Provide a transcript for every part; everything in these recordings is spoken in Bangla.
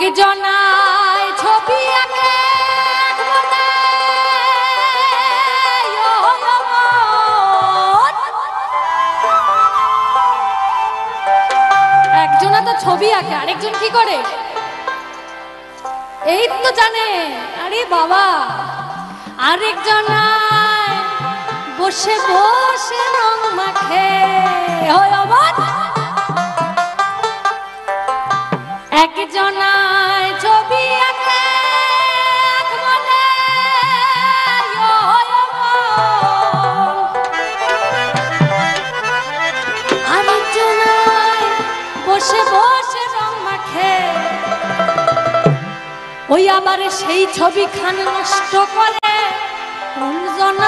একজনায় ছবি আঁকে একজনা তো ছবি আঁকে আরেকজন কি করে এই তো জানে আরে বাবা আরেকজনায় বসে বসে রং মাখে একজনায় ছবি আঁকে আরেকজনায় বসে বসে রং মাখে ওই আবার সেই ছবি খান নষ্ট করে কোনজনা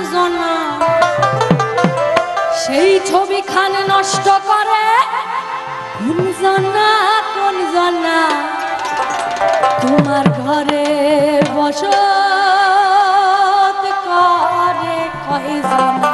সেই ছবি খান নষ্ট করে কোনজনা তোমার ঘরে বসত করে কয়জনা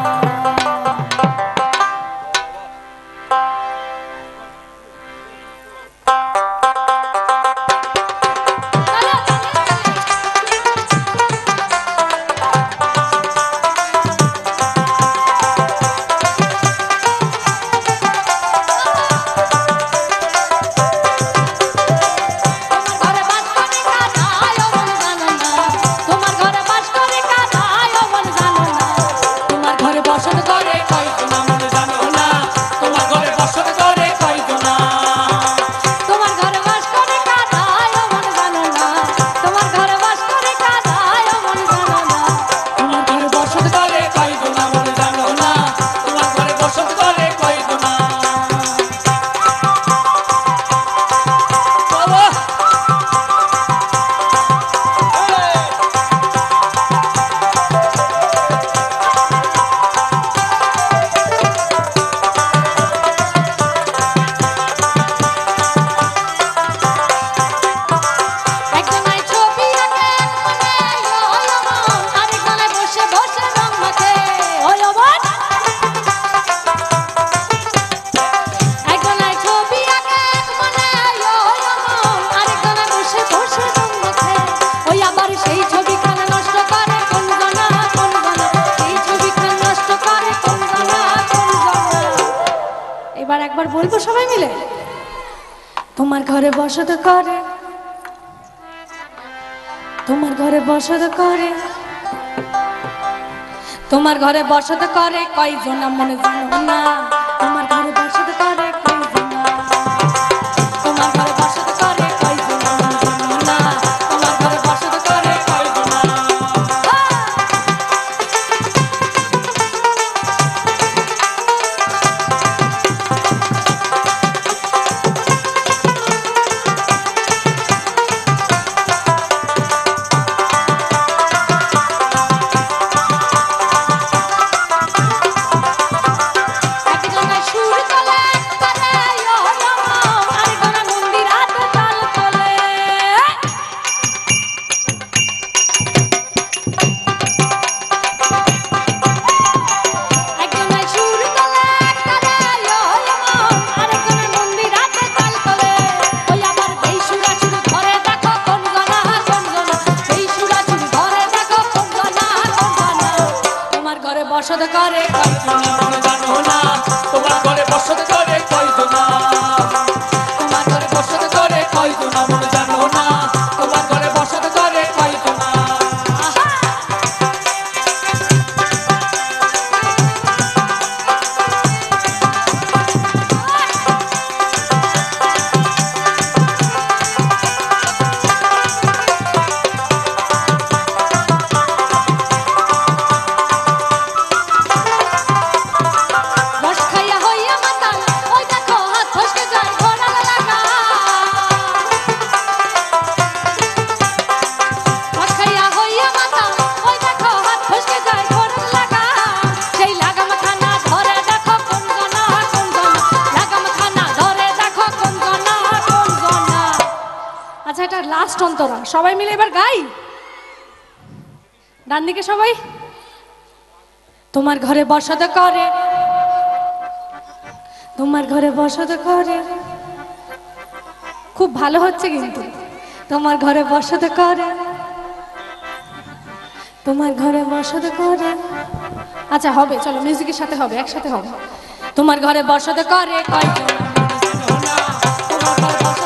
একবার বলবো সবাই মিলে তোমার ঘরে বসত করে তোমার ঘরে বসত করে তোমার ঘরে বসত করে কয়জনা মনে জানো না তোমার ঘরে বসত করে কয়জনা তোমার ঘরে বসত করে কয়জনা মনে জানো না তোমার ঘরে বসত করে কয়জনা বসত করে কয়জনা মনে জানো না তোমার ঘরে বসত করে কয়জনা তোমার ঘরে বসত করে কয়জনা মনে জানো না তোমার ঘরে বসত করে কয়জনা লাস্ট অন্তরা সবাই মিলে এবার গাই ডান দিকে সবাই তোমার ঘরে বসত করে তোমার ঘরে বসত করে খুব ভালো হচ্ছে কিন্তু। তোমার ঘরে বসত করে, তোমার ঘরে বসত করে। আচ্ছা হবে, চলো মিউজিকের সাথে হবে, একসাথে হবে। তোমার ঘরে বসত করে কয়জন, তোমার ঘরে বসত